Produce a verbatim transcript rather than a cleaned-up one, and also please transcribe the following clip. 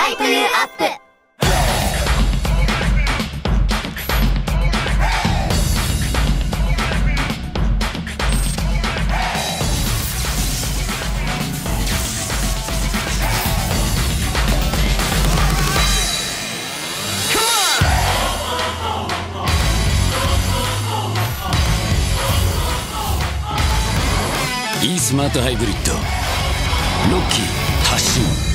ライトユーアップ。 E スマートハイブリッドロッキー発進。